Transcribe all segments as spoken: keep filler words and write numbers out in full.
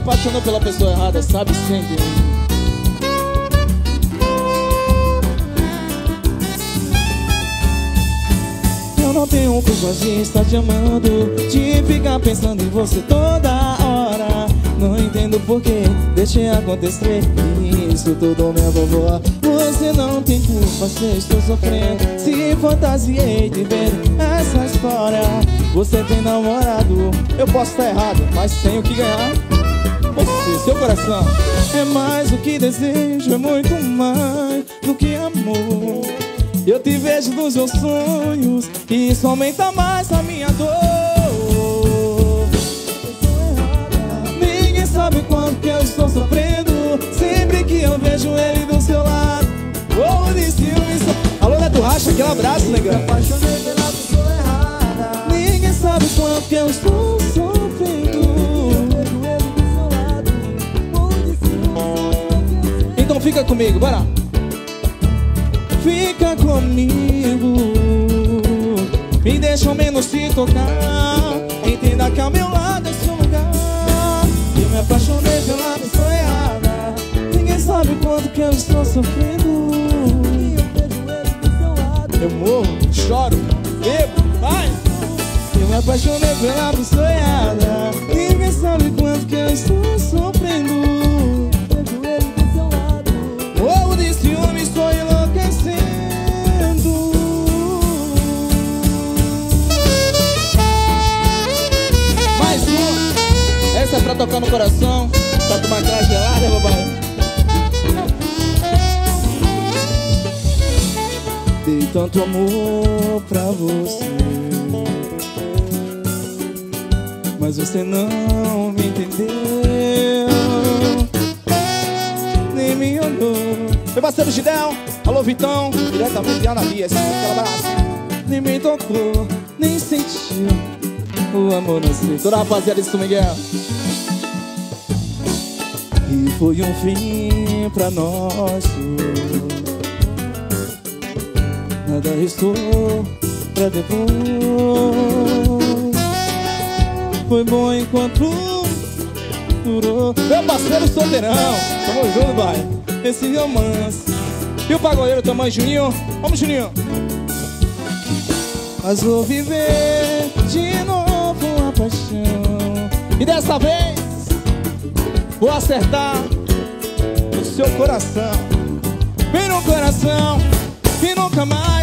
apaixonou pela pessoa errada, sabe sempre. Eu não tenho culpa de estar te amando, de ficar pensando em você toda hora. Não entendo por que deixei acontecer isso tudo, minha vovó. Você não tem culpa se eu estou sofrendo, se fantasiei de ver essa história. Você tem namorado, eu posso estar errado, mas tenho que ganhar você, seu coração. É mais do que desejo, é muito mais do que amor. Eu te vejo nos meus sonhos e isso aumenta mais a minha dor. Ninguém sabe quanto que eu estou sofrendo sempre que eu vejo ele do seu lado. Oh, de ciúmes. Alô, Neto Racha, aquele abraço, negão. Me apaixonei pela pessoa errada. Ninguém sabe quanto que eu estou sofrendo. Então fica comigo, bora. Fica comigo, me deixa ao menos te tocar. Entenda que ao meu lado é seu lugar. Eu me apaixonei pela pessoa errada. Ninguém sabe quanto que eu estou sofrendo. E eu vejo ele do seu lado. Eu morro, choro, bebo, vai. Eu me apaixonei pela pessoa errada. Ninguém sabe quanto que eu estou sofrendo. Vejo ele do seu lado. Morro de ciúme, estou enlouquecendo. Mais um. Essa é pra tocar no coração, pra tomar aquela gelada, babai. Dei tanto amor pra você, mas você não me entendeu, nem me olhou. Meu parceiro Gidel, alô Vitão, diretamente de Ananias, aquela abraço. Nem me tocou, nem sentiu o amor não sei. Toda a rapaziada de São Miguel. E foi um fim pra nós. Nada restou pra depois. Foi bom enquanto durou. Meu parceiro solteirão, tamo junto, vai. Esse romance. E o pagodeiro tamanho Juninho. Vamos, Juninho. Mas vou viver de novo a paixão. E dessa vez vou acertar no seu coração. Bem no coração, que nunca mais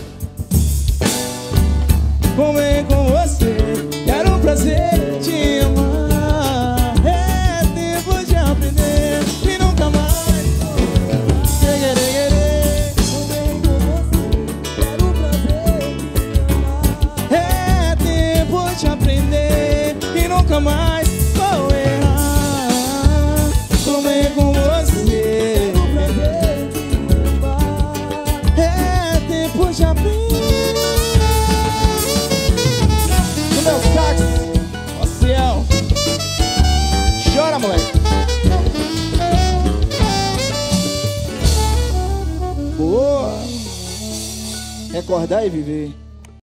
comer com você. Quero um prazer te amar. É tempo de aprender e nunca mais comer com você. Quero um prazer te amar. É tempo de aprender e nunca mais vou errar. Comer com você. É tempo de aprender. No meu sax, Maciel. Chora, moleque. Boa. Recordar e viver.